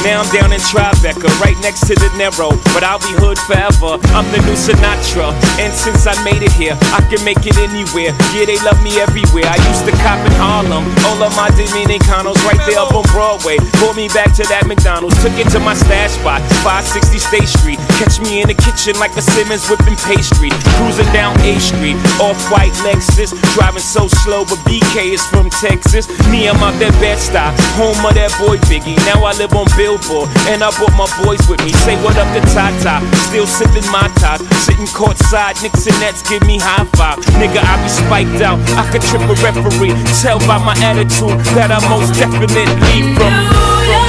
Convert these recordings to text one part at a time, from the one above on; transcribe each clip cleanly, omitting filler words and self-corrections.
Now I'm down in Tribeca, right next to the Narrow, but I'll be hood forever. I'm the new Sinatra, and since I made it here, I can make it anywhere. Yeah, they love me everywhere. I used to cop in Harlem, all of my Dominicanos right there up on Broadway. Brought me back to that McDonald's, took it to my stash spot, 560 State Street. Catch me in the kitchen like a Simmons whipping pastry. Cruising down A Street, off-white Lexus, driving so slow, but BK is from Texas. Me, I'm out that Bed-Stuy, home of that boy Biggie. Now I live on Billboard, and I brought my boys with me. Say what up to Tata, still sipping my top, sitting courtside, Knicks and Nets give me high five. Nigga, I be spiked out, I could trip a referee. Tell by my attitude that I most definitely from.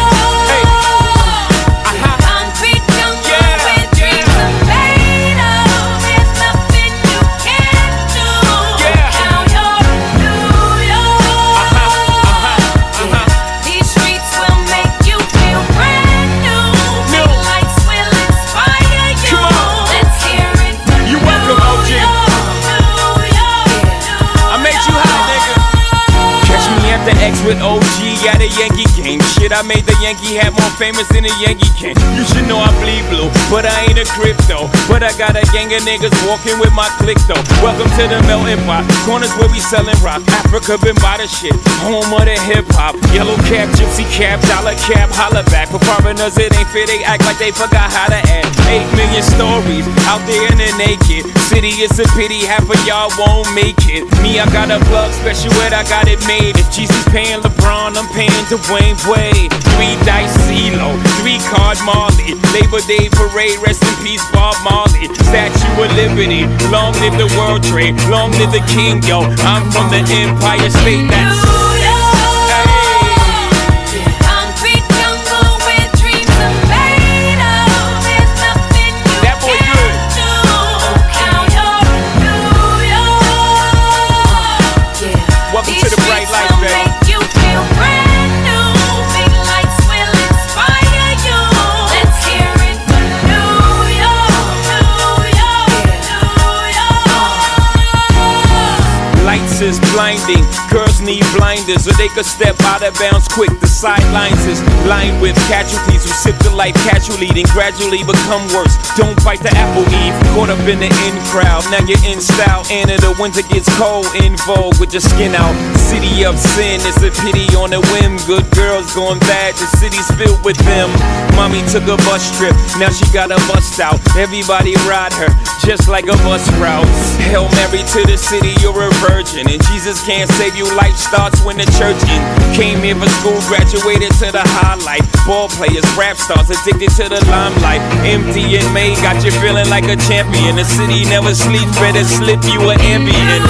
With OG at a Yankee game. Shit, I made the Yankee hat more famous than a Yankee can. You should know I bleed blue, but I ain't a crypto. But I got a gang of niggas walking with my click though. Welcome to the melting pot, corners where we sellin' rock. Africa been by the shit, home of the hip hop. Yellow cap, gypsy cap, dollar cap, holla back. For foreigners it ain't fair, they act like they forgot how to act. 8 million stories out there in the naked city. It's a pity half of y'all won't make it. Me, I got a plug special ed, I got it made. If Jesus paying LeBron, I'm paying Dwayne Wade. 3 dice CeeLo, 3 card Marley. Labor Day parade, rest in peace Bob Marley. Statue of Liberty, long live the World Trade, long live the King, yo. I'm from the Empire State, that's is blinding. Girls need blinders so they could step out of bounds quick. The sidelines is lined with casualties who sip the life casually, then gradually become worse. Don't bite the apple, Eve. Caught up in the in crowd, now you're in style. And in the winter gets cold, in vogue with your skin out. City of sin, it's a pity on a whim. Good girls going bad, the city's filled with them. Mommy took a bus trip, now she got a bust out. Everybody ride her, just like a bus route. Hail Mary to the city, you're a virgin. And Jesus can't save you, life starts when the church in. Came here for school, graduated to the highlight. Ball players, rap stars, addicted to the limelight. Empty and May got you feeling like a champion. The city never sleeps, better slip you an ambient.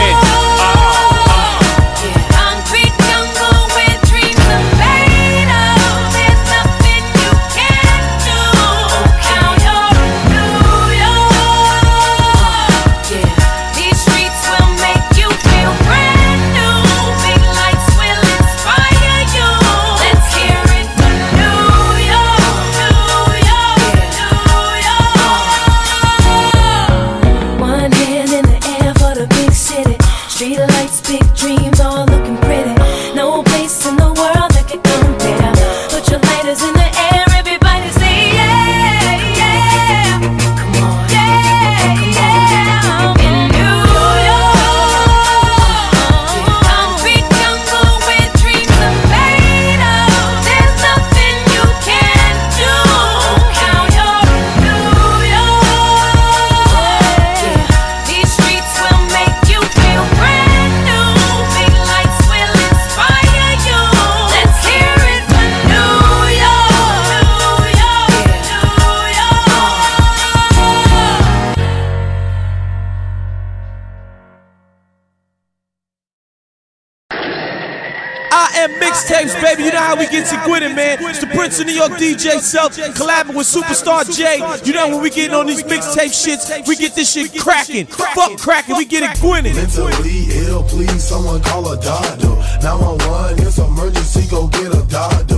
Mixtapes, baby, you know how we get to Gwyneth, man. It's the Prince of New York, DJ Self, collabing with Superstar J. You know when we getting on these mixtape shits, we get this shit cracking. Fuck cracking, we get it Gwyneth. Mentally ill, please someone call a doctor. 911, it's emergency, go get a doctor. You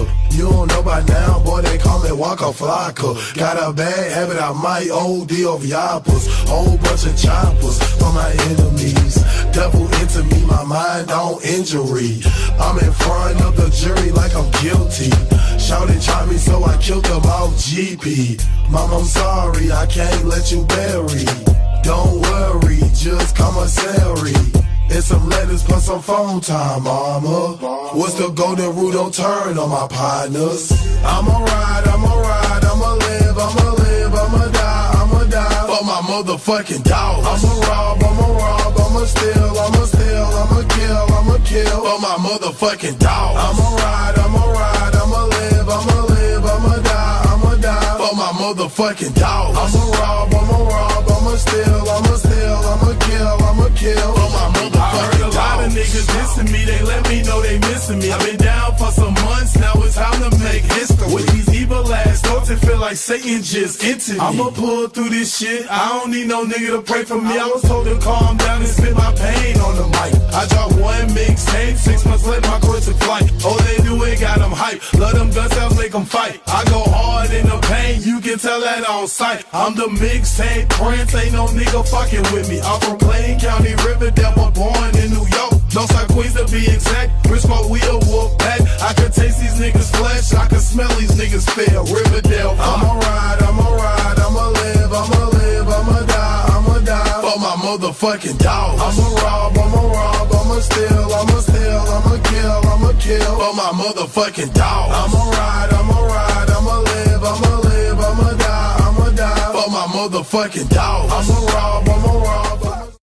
don't know by now, boy, they call me Waka Flocka. Got a bad habit, I might OD of yappers. Whole bunch of choppers for my enemies. Devil into me, my mind on injury. I'm in front of the jury like I'm guilty. Shouted, try me, so I killed them off GP. Mom, I'm sorry, I can't let you bury. Don't worry, just commissary. It's some letters plus some phone time, mama. What's the golden rule? Don't turn on my partners. I'ma ride, I'ma ride, I'ma live, I'ma live, I'ma die for my motherfucking dogs. I'ma rob, I'ma steal, I'ma kill for my motherfucking dogs. I'ma ride, I'ma live, I'ma die for my motherfucking dogs. I'ma rob, I'ma steal, I'ma kill for my motherfucking dogs. I heard a lot of niggas dissing me, they let me know they missing me. I've been down for some months, now it's time to make history. With these evil ass thoughts, it feel like Satan just entered me. I'ma pull through this shit, I don't need no nigga to pray for me. I was told to calm down and spit my pain on the mic. I dropped one mixtape, 6 months later my course took flight. Oh, they do it, got them hype. Love them gun sounds, make them fight. I go hard in the pain, you can tell that on sight. I'm the mixtape prince, ain't no nigga fucking with me. I'm from Plain County, Riverdale, but born in New York. Northside Queens to be exact. Bridgeport, we a wolf pack. I can taste these niggas' flesh, I can smell these niggas fail. Riverdale, I'ma ride, I'ma live, I'ma die for my motherfucking dogs. I'ma rob, I'ma steal, I'ma kill for my motherfucking dogs. I'ma ride, I'ma live, I'ma die for my motherfucking dogs. I'ma rob,